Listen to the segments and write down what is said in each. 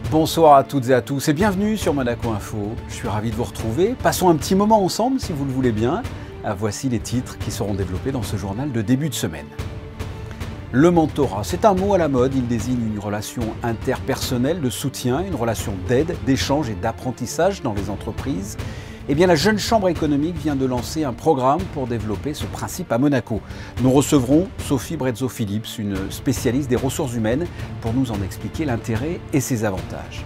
Bonsoir à toutes et à tous et bienvenue sur Monaco Info. Je suis ravi de vous retrouver. Passons un petit moment ensemble si vous le voulez bien. Voici les titres qui seront développés dans ce journal de début de semaine. Le mentorat, c'est un mot à la mode. Il désigne une relation interpersonnelle de soutien, une relation d'aide, d'échange et d'apprentissage dans les entreprises. Eh bien, la Jeune Chambre économique vient de lancer un programme pour développer ce principe à Monaco. Nous recevrons Sophie Brezzo-Philips, une spécialiste des ressources humaines, pour nous en expliquer l'intérêt et ses avantages.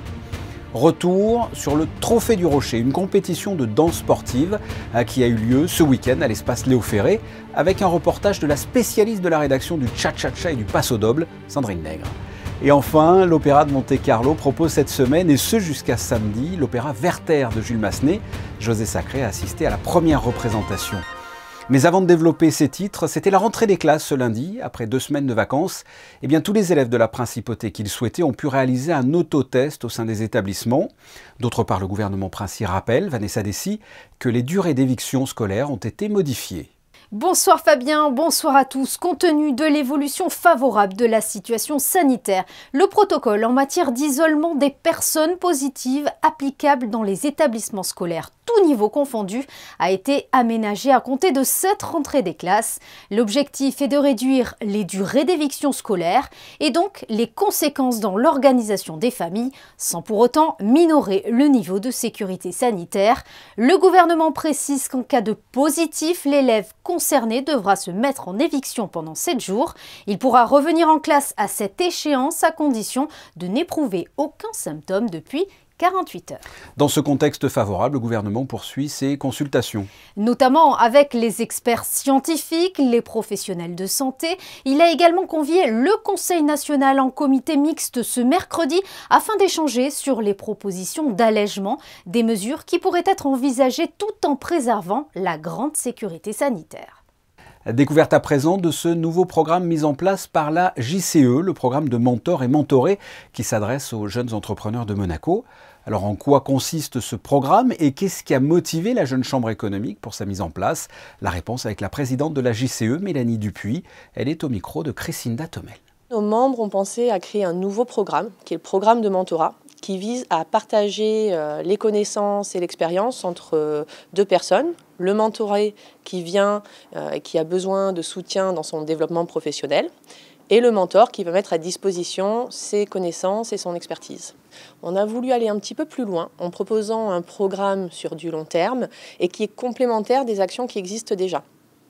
Retour sur le Trophée du Rocher, une compétition de danse sportive qui a eu lieu ce week-end à l'espace Léo Ferré, avec un reportage de la spécialiste de la rédaction du Cha-Cha-Cha et du Passo Doble, Sandrine Nègre. Et enfin, l'Opéra de Monte-Carlo propose cette semaine, et ce jusqu'à samedi, l'opéra Werther de Jules Massenet. José Sacré a assisté à la première représentation. Mais avant de développer ces titres, c'était la rentrée des classes ce lundi, après 2 semaines de vacances. Eh bien, tous les élèves de la Principauté qui le souhaitaient ont pu réaliser un autotest au sein des établissements. D'autre part, le gouvernement princier rappelle, Vanessa Dessy, que les durées d'éviction scolaire ont été modifiées. Bonsoir Fabien, bonsoir à tous. Compte tenu de l'évolution favorable de la situation sanitaire, le protocole en matière d'isolement des personnes positives applicable dans les établissements scolaires, tout niveau confondu, a été aménagé à compter de cette rentrée des classes. L'objectif est de réduire les durées d'éviction scolaire et donc les conséquences dans l'organisation des familles, sans pour autant minorer le niveau de sécurité sanitaire. Le gouvernement précise qu'en cas de positif, l'élève concerné devra se mettre en éviction pendant 7 jours. Il pourra revenir en classe à cette échéance à condition de n'éprouver aucun symptôme depuis 48 heures. Dans ce contexte favorable, le gouvernement poursuit ses consultations. Notamment avec les experts scientifiques, les professionnels de santé. Il a également convié le Conseil national en comité mixte ce mercredi afin d'échanger sur les propositions d'allègement des mesures qui pourraient être envisagées tout en préservant la grande sécurité sanitaire. Découverte à présent de ce nouveau programme mis en place par la JCE, le programme de mentor et mentoré qui s'adresse aux jeunes entrepreneurs de Monaco. Alors en quoi consiste ce programme et qu'est-ce qui a motivé la Jeune Chambre économique pour sa mise en place? La réponse avec la présidente de la JCE, Mélanie Dupuis. Elle est au micro de Christinda Tomel. Nos membres ont pensé à créer un nouveau programme, qui est le programme de mentorat, qui vise à partager les connaissances et l'expérience entre 2 personnes. Le mentoré qui vient et qui a besoin de soutien dans son développement professionnel, et le mentor qui va mettre à disposition ses connaissances et son expertise. On a voulu aller un petit peu plus loin en proposant un programme sur du long terme et qui est complémentaire des actions qui existent déjà.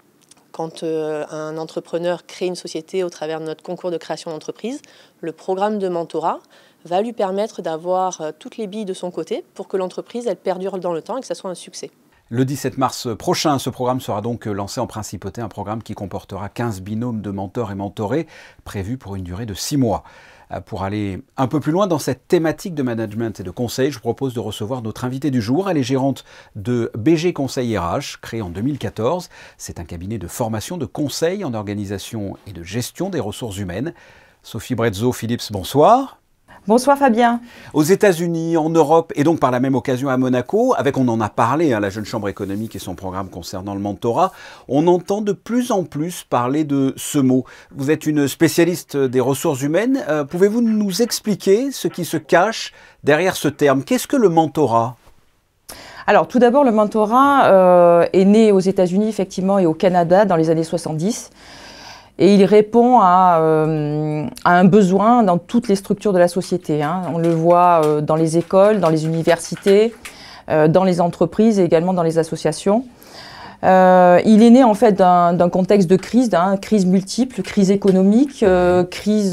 Quand un entrepreneur crée une société au travers de notre concours de création d'entreprise, le programme de mentorat va lui permettre d'avoir toutes les billes de son côté pour que l'entreprise elle perdure dans le temps et que ça soit un succès. Le 17 mars prochain, ce programme sera donc lancé en Principauté, un programme qui comportera 15 binômes de mentors et mentorés, prévus pour une durée de 6 mois. Pour aller un peu plus loin dans cette thématique de management et de conseil, je vous propose de recevoir notre invitée du jour. Elle est gérante de BG Conseil RH, créé en 2014. C'est un cabinet de formation, de conseil en organisation et de gestion des ressources humaines. Sophie Brezzo-Philips, bonsoir. Bonsoir Fabien. Aux États-Unis, en Europe et donc par la même occasion à Monaco, on en a parlé, la Jeune Chambre économique et son programme concernant le mentorat, on entend de plus en plus parler de ce mot. Vous êtes une spécialiste des ressources humaines. Pouvez-vous nous expliquer ce qui se cache derrière ce terme? Qu'est-ce que le mentorat? Alors tout d'abord, le mentorat est né aux États-Unis effectivement et au Canada dans les années 70. Et il répond à un besoin dans toutes les structures de la société. On le voit dans les écoles, dans les universités, dans les entreprises et également dans les associations. Il est né en fait d'un contexte de crise, crise multiple, crise économique, crise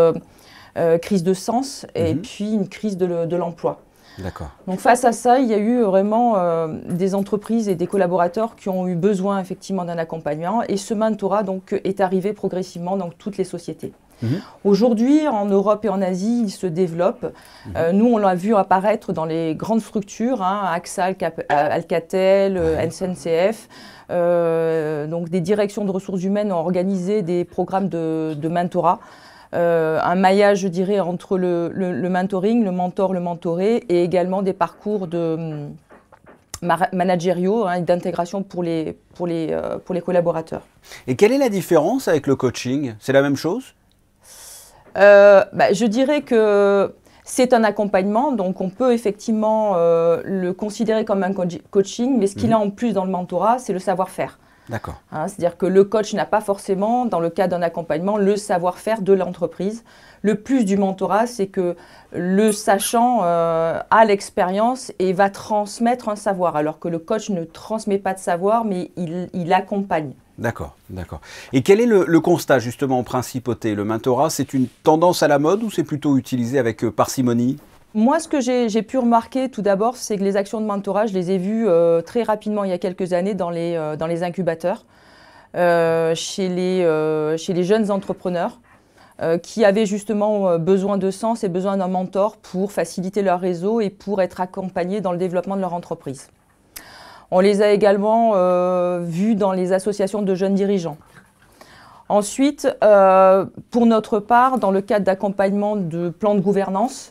de sens et puis une crise de l'emploi. D'accord. Donc face à ça, il y a eu vraiment des entreprises et des collaborateurs qui ont eu besoin effectivement d'un accompagnement et ce mentorat donc est arrivé progressivement dans toutes les sociétés. Aujourd'hui, en Europe et en Asie, il se développe. Nous, on l'a vu apparaître dans les grandes structures, AXA, Alcatel, SNCF. Donc des directions de ressources humaines ont organisé des programmes de mentorat. Un maillage, je dirais, entre le mentoring, le mentor, le mentoré, et également des parcours managériaux d'intégration pour les collaborateurs. Et quelle est la différence avec le coaching? C'est la même chose? Je dirais que C'est un accompagnement, donc on peut effectivement le considérer comme un coaching, mais ce qu'il a en plus dans le mentorat, c'est le savoir-faire. D'accord. Hein, c'est-à-dire que le coach n'a pas forcément, dans le cadre d'un accompagnement, le savoir-faire de l'entreprise. Le plus du mentorat, c'est que le sachant a l'expérience et va transmettre un savoir, alors que le coach ne transmet pas de savoir, mais il accompagne. D'accord, d'accord. Et quel est le constat justement en principauté? Le mentorat, c'est une tendance à la mode ou c'est plutôt utilisé avec parcimonie? Moi, ce que j'ai pu remarquer tout d'abord, c'est que les actions de mentorat, je les ai vues très rapidement il y a quelques années dans les incubateurs, chez les jeunes entrepreneurs qui avaient justement besoin de sens et besoin d'un mentor pour faciliter leur réseau et pour être accompagnés dans le développement de leur entreprise. On les a également vus dans les associations de jeunes dirigeants. Ensuite, pour notre part, dans le cadre d'accompagnement de plans de gouvernance,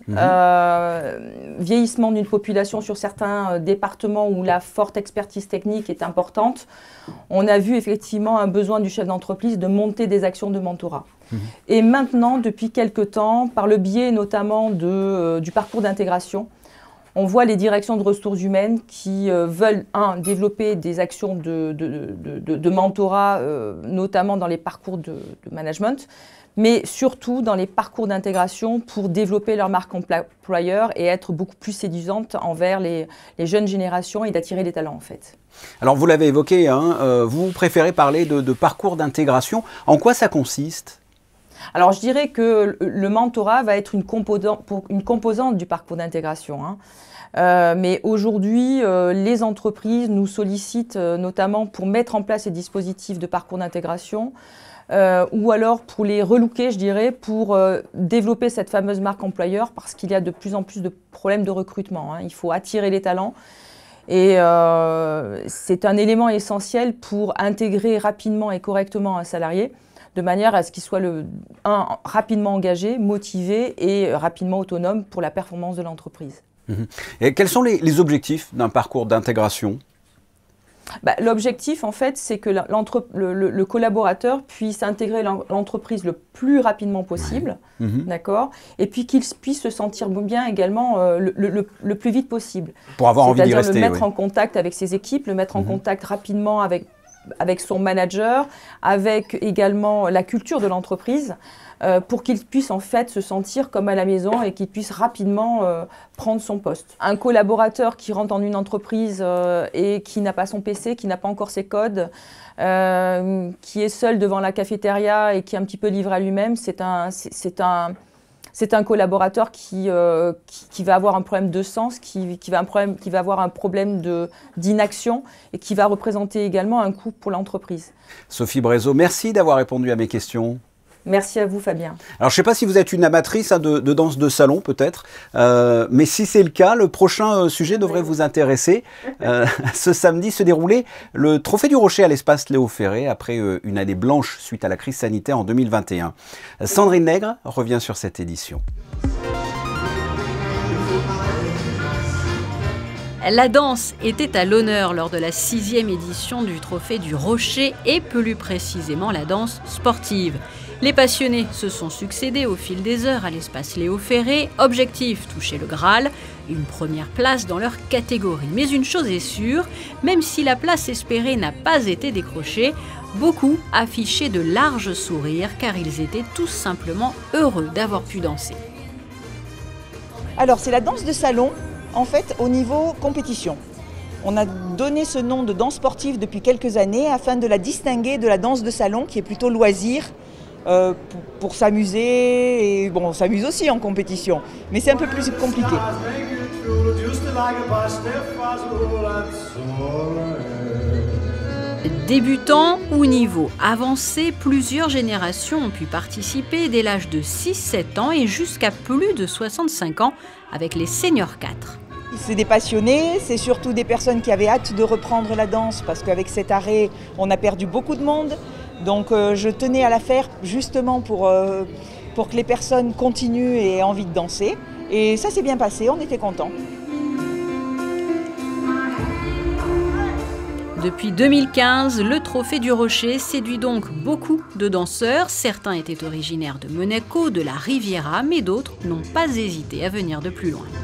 vieillissement d'une population sur certains départements où la forte expertise technique est importante, on a vu effectivement un besoin du chef d'entreprise de monter des actions de mentorat. Et maintenant, depuis quelque temps, par le biais notamment du parcours d'intégration, on voit les directions de ressources humaines qui veulent, développer des actions de mentorat, notamment dans les parcours de management, mais surtout dans les parcours d'intégration pour développer leur marque employeur et être beaucoup plus séduisante envers les jeunes générations et d'attirer les talents en fait. Alors vous l'avez évoqué, vous préférez parler de parcours d'intégration. En quoi ça consiste ? Alors je dirais que le mentorat va être une composante du parcours d'intégration. Mais aujourd'hui, les entreprises nous sollicitent notamment pour mettre en place ces dispositifs de parcours d'intégration ou alors pour les relooker, je dirais, pour développer cette fameuse marque employeur parce qu'il y a de plus en plus de problèmes de recrutement. Il faut attirer les talents et c'est un élément essentiel pour intégrer rapidement et correctement un salarié de manière à ce qu'il soit rapidement engagé, motivé et rapidement autonome pour la performance de l'entreprise. Et quels sont les objectifs d'un parcours d'intégration ? L'objectif, en fait, c'est que le collaborateur puisse intégrer l'entreprise le plus rapidement possible, d'accord, et puis qu'il puisse se sentir bien également le plus vite possible. Pour avoir envie d'y rester. C'est-à-dire le mettre en contact avec ses équipes, le mettre en contact rapidement avec son manager, avec également la culture de l'entreprise, pour qu'il puisse en fait se sentir comme à la maison et qu'il puisse rapidement prendre son poste. Un collaborateur qui rentre dans une entreprise et qui n'a pas son PC, qui n'a pas encore ses codes, qui est seul devant la cafétéria et qui est un petit peu livré à lui-même, c'est un collaborateur qui va avoir un problème de sens, qui va avoir un problème d'inaction et qui va représenter également un coût pour l'entreprise. Sophie Brézot, merci d'avoir répondu à mes questions. Merci à vous, Fabien. Alors, je ne sais pas si vous êtes une amatrice de danse de salon, peut-être, mais si c'est le cas, le prochain sujet devrait vous intéresser. Ce samedi se déroulait le Trophée du Rocher à l'espace Léo Ferré, après une année blanche suite à la crise sanitaire en 2021. Sandrine Nègre revient sur cette édition. La danse était à l'honneur lors de la 6e édition du Trophée du Rocher et plus précisément la danse sportive. Les passionnés se sont succédés au fil des heures à l'espace Léo Ferré. Objectif, toucher le Graal, une première place dans leur catégorie. Mais une chose est sûre, même si la place espérée n'a pas été décrochée, beaucoup affichaient de larges sourires car ils étaient tout simplement heureux d'avoir pu danser. Alors c'est la danse de salon, en fait, au niveau compétition. On a donné ce nom de danse sportive depuis quelques années afin de la distinguer de la danse de salon qui est plutôt loisir pour s'amuser. Et bon, on s'amuse aussi en compétition, mais c'est un peu plus compliqué. Débutants ou niveau avancé, plusieurs générations ont pu participer dès l'âge de 6-7 ans et jusqu'à plus de 65 ans avec les Seniors 4. C'est des passionnés, c'est surtout des personnes qui avaient hâte de reprendre la danse parce qu'avec cet arrêt, on a perdu beaucoup de monde. Donc je tenais à la faire justement pour que les personnes continuent et aient envie de danser. Et ça s'est bien passé, on était contents. Depuis 2015, le Trophée du Rocher séduit donc beaucoup de danseurs. Certains étaient originaires de Monaco, de la Riviera, mais d'autres n'ont pas hésité à venir de plus loin.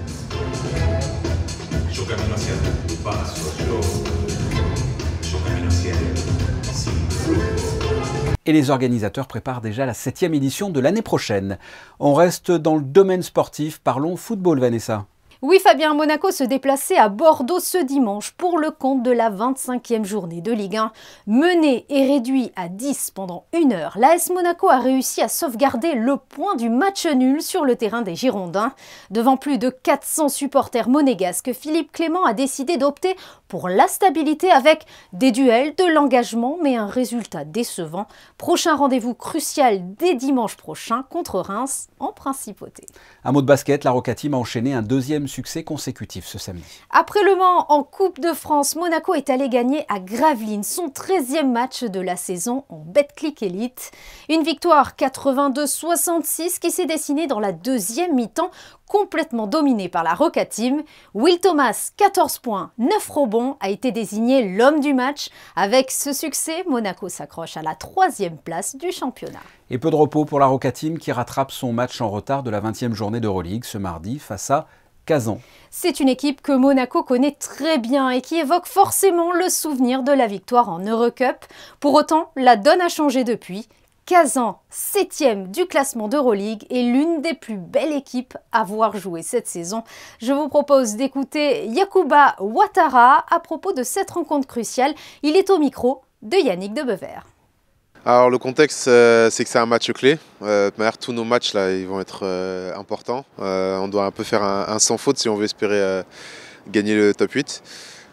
Et les organisateurs préparent déjà la 7e édition de l'année prochaine. On reste dans le domaine sportif, parlons football, Vanessa. Oui Fabien, Monaco se déplaçait à Bordeaux ce dimanche pour le compte de la 25e journée de Ligue 1. Mené et réduit à 10 pendant 1 heure, l'AS Monaco a réussi à sauvegarder le point du match nul sur le terrain des Girondins. Devant plus de 400 supporters monégasques, Philippe Clément a décidé d'opter pour la stabilité avec des duels, de l'engagement, mais un résultat décevant. Prochain rendez-vous crucial dès dimanche prochain contre Reims en Principauté. Un mot de basket, la Roca Team a enchaîné un 2e succès consécutif ce samedi. Après Le Mans en Coupe de France, Monaco est allé gagner à Gravelines son 13e match de la saison en Betclic Elite. Une victoire 82-66 qui s'est dessinée dans la 2e mi-temps, complètement dominée par la Roca Team. Will Thomas, 14 points, 9 rebonds, a été désigné l'homme du match. Avec ce succès, Monaco s'accroche à la 3e place du championnat. Et peu de repos pour la Roca Team qui rattrape son match en retard de la 20e journée d'Euroleague ce mardi face à Kazan. C'est une équipe que Monaco connaît très bien et qui évoque forcément le souvenir de la victoire en Eurocup. Pour autant, la donne a changé depuis. Kazan, 7e du classement d'Euroleague, est l'une des plus belles équipes à voir jouer cette saison. Je vous propose d'écouter Yacouba Ouattara à propos de cette rencontre cruciale. Il est au micro de Yannick Debever. Alors le contexte, c'est que c'est un match clé. Tous nos matchs là, ils vont être importants. On doit un peu faire un sans faute si on veut espérer gagner le top 8.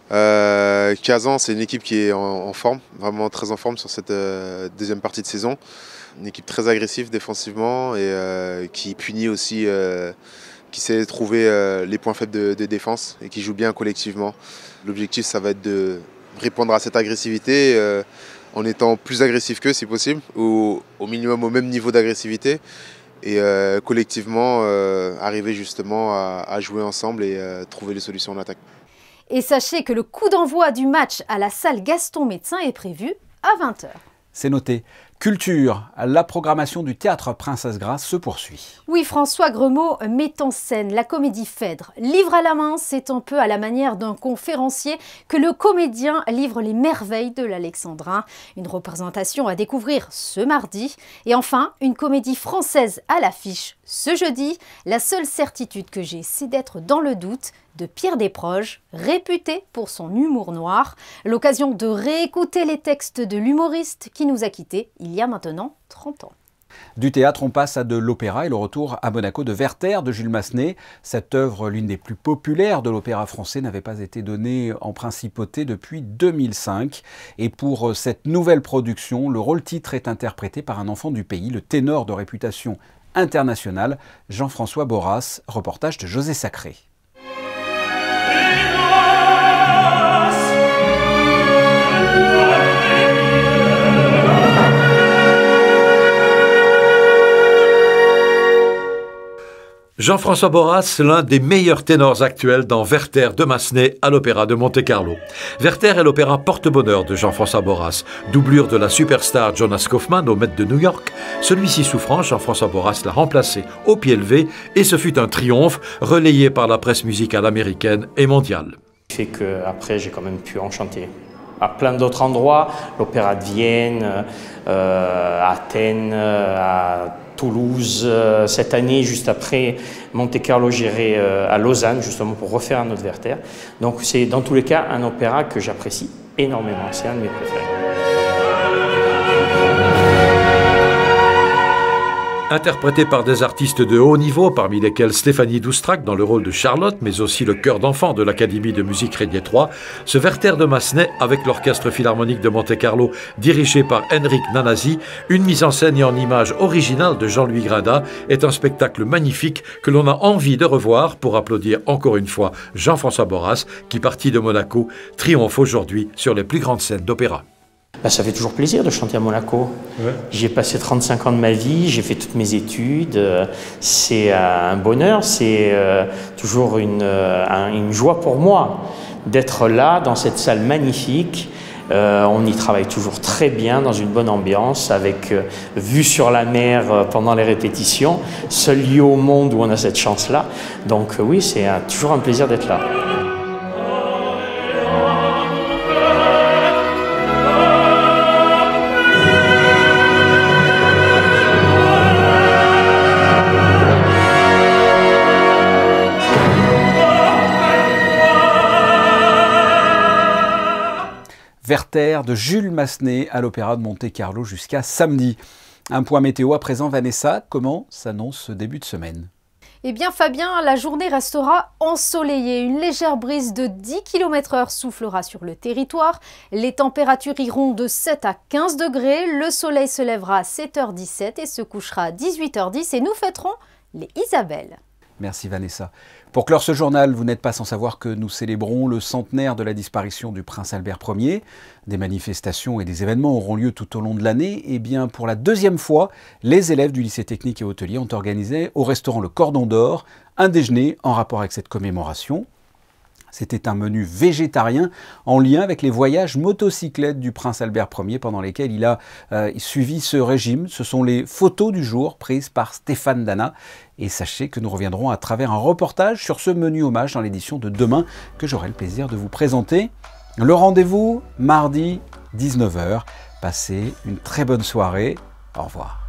Kazan, c'est une équipe qui est en forme, vraiment très en forme sur cette deuxième partie de saison. Une équipe très agressive défensivement et qui punit aussi, qui sait trouver les points faibles de défense et qui joue bien collectivement. L'objectif, ça va être de répondre à cette agressivité en étant plus agressif qu'eux si possible, ou au minimum au même niveau d'agressivité, et collectivement arriver justement à jouer ensemble et trouver les solutions en attaque. Et sachez que le coup d'envoi du match à la salle Gaston Médecin est prévu à 20 h. C'est noté. Culture, la programmation du théâtre Princesse Grasse se poursuit. Oui, François Gremaud met en scène la comédie Phèdre. Livre à la main, c'est un peu à la manière d'un conférencier que le comédien livre les merveilles de l'Alexandrin. Une représentation à découvrir ce mardi. Et enfin, une comédie française à l'affiche ce jeudi. La seule certitude que j'ai, c'est d'être dans le doute, de Pierre Desproges, réputé pour son humour noir. L'occasion de réécouter les textes de l'humoriste qui nous a quittés il y a maintenant 30 ans. Du théâtre, on passe à de l'opéra et le retour à Monaco de Werther de Jules Massenet. Cette œuvre, l'une des plus populaires de l'opéra français, n'avait pas été donnée en principauté depuis 2005. Et pour cette nouvelle production, le rôle-titre est interprété par un enfant du pays, le ténor de réputation internationale, Jean-François Borras. Reportage de José Sacré. Jean-François Borras, l'un des meilleurs ténors actuels dans Werther de Massenet à l'Opéra de Monte-Carlo. Werther est l'opéra porte-bonheur de Jean-François Borras. Doublure de la superstar Jonas Kaufmann au Met de New York, celui-ci souffrant, Jean-François Borras l'a remplacé au pied levé et ce fut un triomphe relayé par la presse musicale américaine et mondiale. Ce qui fait qu'après j'ai quand même pu en chanter à plein d'autres endroits, l'Opéra de Vienne, à Athènes, à Toulouse. Cette année, juste après Monte-Carlo, j'irai à Lausanne, justement pour refaire un autre Werther. Donc c'est dans tous les cas un opéra que j'apprécie énormément, c'est un de mes préférés. Interprété par des artistes de haut niveau, parmi lesquels Stéphanie Doustrac dans le rôle de Charlotte, mais aussi le chœur d'enfants de l'Académie de musique Régnier 3, ce Werther de Massenet, avec l'Orchestre Philharmonique de Monte-Carlo, dirigé par Henrik Nanasi, une mise en scène et en images originale de Jean-Louis Grinda, est un spectacle magnifique que l'on a envie de revoir pour applaudir encore une fois Jean-François Borras, qui, parti de Monaco, triomphe aujourd'hui sur les plus grandes scènes d'opéra. Ça fait toujours plaisir de chanter à Monaco. Ouais. J'ai passé 35 ans de ma vie, j'ai fait toutes mes études. C'est un bonheur, c'est toujours une joie pour moi d'être là, dans cette salle magnifique, On y travaille toujours très bien, dans une bonne ambiance, avec vue sur la mer pendant les répétitions. Seul lieu au monde où on a cette chance-là. Donc oui, c'est toujours un plaisir d'être là. Werther de Jules Massenet à l'Opéra de Monte-Carlo jusqu'à samedi. Un point météo à présent, Vanessa, comment s'annonce ce début de semaine? Eh bien Fabien, la journée restera ensoleillée. Une légère brise de 10 km/h soufflera sur le territoire. Les températures iront de 7 à 15 degrés. Le soleil se lèvera à 7h17 et se couchera à 18h10 et nous fêterons les Isabelles. Merci Vanessa. Pour clore ce journal, vous n'êtes pas sans savoir que nous célébrons le centenaire de la disparition du prince Albert Ier. Des manifestations et des événements auront lieu tout au long de l'année. Et bien pour la deuxième fois, les élèves du lycée technique et hôtelier ont organisé au restaurant Le Cordon d'Or un déjeuner en rapport avec cette commémoration. C'était un menu végétarien en lien avec les voyages motocyclettes du prince Albert Ier pendant lesquels il a suivi ce régime. Ce sont les photos du jour prises par Stéphane Dana. Et sachez que nous reviendrons à travers un reportage sur ce menu hommage dans l'édition de demain que j'aurai le plaisir de vous présenter. Le rendez-vous, mardi 19h. Passez une très bonne soirée. Au revoir.